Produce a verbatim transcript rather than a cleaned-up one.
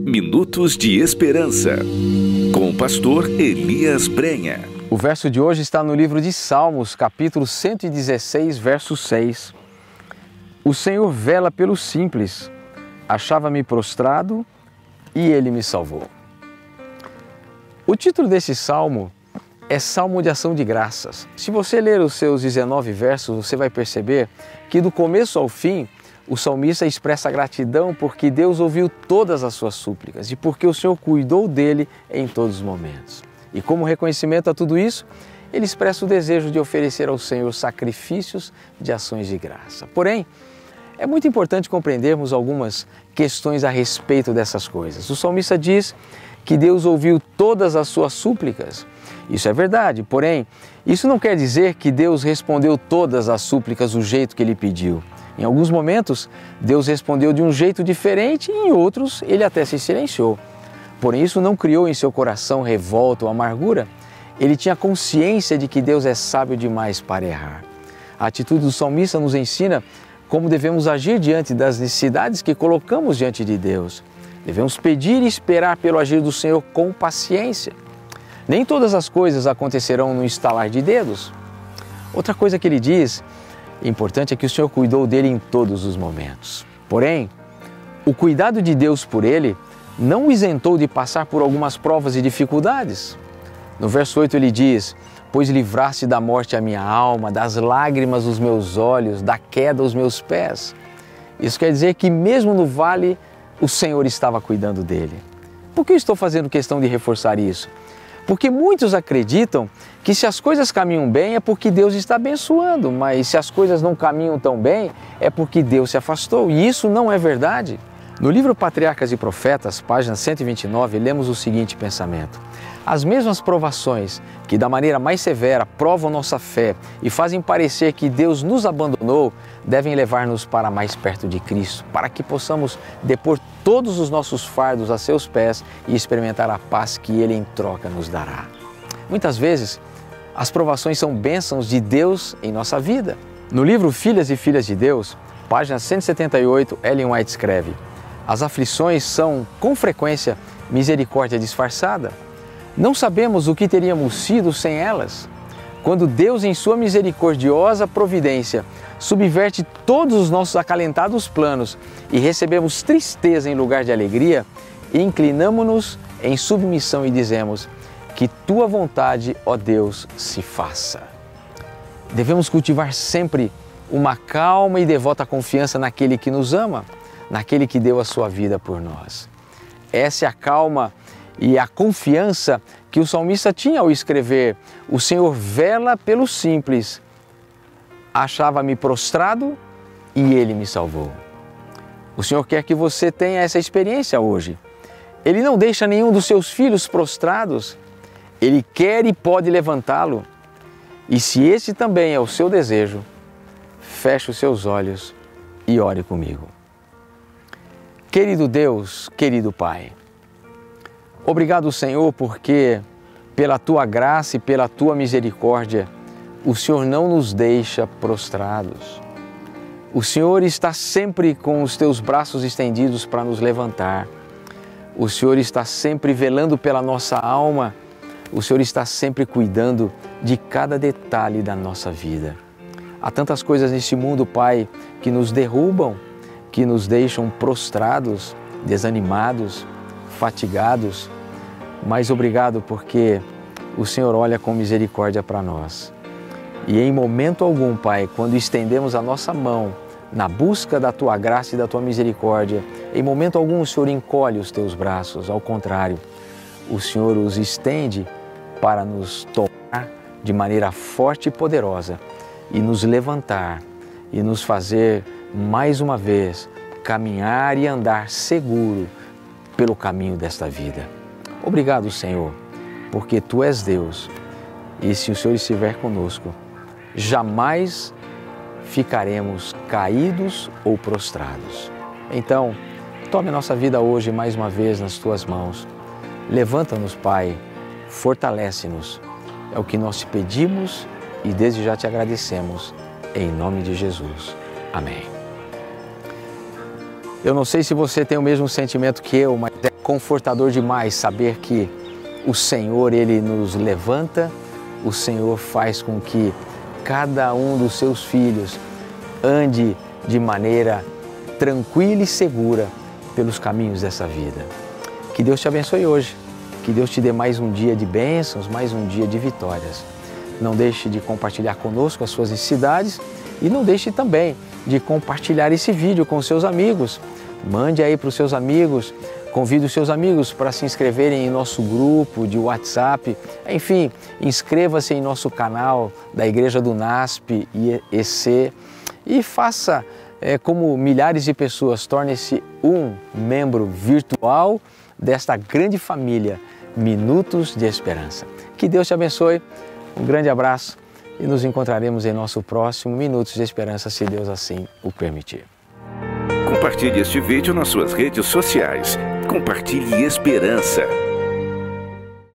Minutos de Esperança, com o pastor Elias Brenha. O verso de hoje está no livro de Salmos, capítulo cento e dezesseis, verso seis. O Senhor vela pelo simples, achava-me prostrado e Ele me salvou. O título desse salmo é Salmo de Ação de Graças. Se você ler os seus dezenove versos, você vai perceber que do começo ao fim, o salmista expressa gratidão porque Deus ouviu todas as suas súplicas e porque o Senhor cuidou dele em todos os momentos. E como reconhecimento a tudo isso, ele expressa o desejo de oferecer ao Senhor sacrifícios de ações de graça. Porém, é muito importante compreendermos algumas questões a respeito dessas coisas. O salmista diz que Deus ouviu todas as suas súplicas. Isso é verdade, porém, isso não quer dizer que Deus respondeu todas as súplicas do jeito que Ele pediu. Em alguns momentos, Deus respondeu de um jeito diferente e em outros, Ele até se silenciou. Porém, isso não criou em seu coração revolta ou amargura. Ele tinha consciência de que Deus é sábio demais para errar. A atitude do salmista nos ensina como devemos agir diante das necessidades que colocamos diante de Deus. Devemos pedir e esperar pelo agir do Senhor com paciência. Nem todas as coisas acontecerão no estalar de dedos. Outra coisa que ele diz, importante, é que o Senhor cuidou dele em todos os momentos. Porém, o cuidado de Deus por ele não o isentou de passar por algumas provas e dificuldades. No verso oito ele diz: pois livraste da morte a minha alma, das lágrimas os meus olhos, da queda os meus pés. Isso quer dizer que mesmo no vale, o Senhor estava cuidando dele. Por que eu estou fazendo questão de reforçar isso? Porque muitos acreditam que se as coisas caminham bem é porque Deus está abençoando, mas se as coisas não caminham tão bem é porque Deus se afastou, e isso não é verdade. No livro Patriarcas e Profetas, página cento e vinte e nove, lemos o seguinte pensamento: as mesmas provações que da maneira mais severa provam nossa fé e fazem parecer que Deus nos abandonou, devem levar-nos para mais perto de Cristo, para que possamos depor todos os nossos fardos a seus pés e experimentar a paz que Ele em troca nos dará. Muitas vezes, as provações são bênçãos de Deus em nossa vida. No livro Filhas e Filhas de Deus, página cento e setenta e oito, Ellen White escreve: as aflições são, com frequência, misericórdia disfarçada. Não sabemos o que teríamos sido sem elas. Quando Deus, em sua misericordiosa providência, subverte todos os nossos acalentados planos e recebemos tristeza em lugar de alegria, inclinamo-nos em submissão e dizemos: que Tua vontade, ó Deus, se faça. Devemos cultivar sempre uma calma e devota confiança naquele que nos ama, naquele que deu a sua vida por nós. Essa é a calma e a confiança que o salmista tinha ao escrever: o Senhor vela pelo simples, achava-me prostrado e Ele me salvou. O Senhor quer que você tenha essa experiência hoje. Ele não deixa nenhum dos seus filhos prostrados. Ele quer e pode levantá-lo. E se esse também é o seu desejo, feche os seus olhos e ore comigo. Querido Deus, querido Pai, obrigado, Senhor, porque pela Tua graça e pela Tua misericórdia, o Senhor não nos deixa prostrados. O Senhor está sempre com os Teus braços estendidos para nos levantar. O Senhor está sempre velando pela nossa alma. O Senhor está sempre cuidando de cada detalhe da nossa vida. Há tantas coisas neste mundo, Pai, que nos derrubam, que nos deixam prostrados, desanimados, fatigados, mas obrigado porque o Senhor olha com misericórdia para nós. E em momento algum, Pai, quando estendemos a nossa mão na busca da Tua graça e da Tua misericórdia, em momento algum o Senhor encolhe os Teus braços, ao contrário, o Senhor os estende para nos tomar de maneira forte e poderosa e nos levantar e nos fazer mais uma vez caminhar e andar seguro pelo caminho desta vida. Obrigado, Senhor, porque Tu és Deus e se o Senhor estiver conosco, jamais ficaremos caídos ou prostrados. Então, tome a nossa vida hoje mais uma vez nas Tuas mãos. Levanta-nos, Pai, fortalece-nos. É o que nós te pedimos e desde já te agradecemos. Em nome de Jesus. Amém. Eu não sei se você tem o mesmo sentimento que eu, mas é confortador demais saber que o Senhor, Ele nos levanta, o Senhor faz com que cada um dos seus filhos ande de maneira tranquila e segura pelos caminhos dessa vida. Que Deus te abençoe hoje, que Deus te dê mais um dia de bênçãos, mais um dia de vitórias. Não deixe de compartilhar conosco as suas necessidades e não deixe também de compartilhar esse vídeo com seus amigos. Mande aí para os seus amigos, convide os seus amigos para se inscreverem em nosso grupo de WhatsApp. Enfim, inscreva-se em nosso canal da Igreja do NASP e E C e faça é, como milhares de pessoas, torne-se um membro virtual desta grande família Minutos de Esperança. Que Deus te abençoe, um grande abraço e nos encontraremos em nosso próximo Minutos de Esperança, se Deus assim o permitir. Compartilhe este vídeo nas suas redes sociais. Compartilhe esperança.